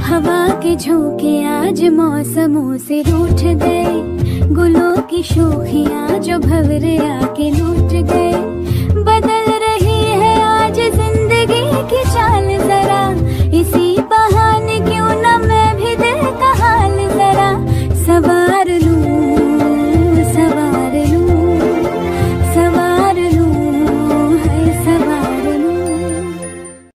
हवा के झोंके आज मौसमों से रूठ गए, गुलों की शोखियाँ जो भंवर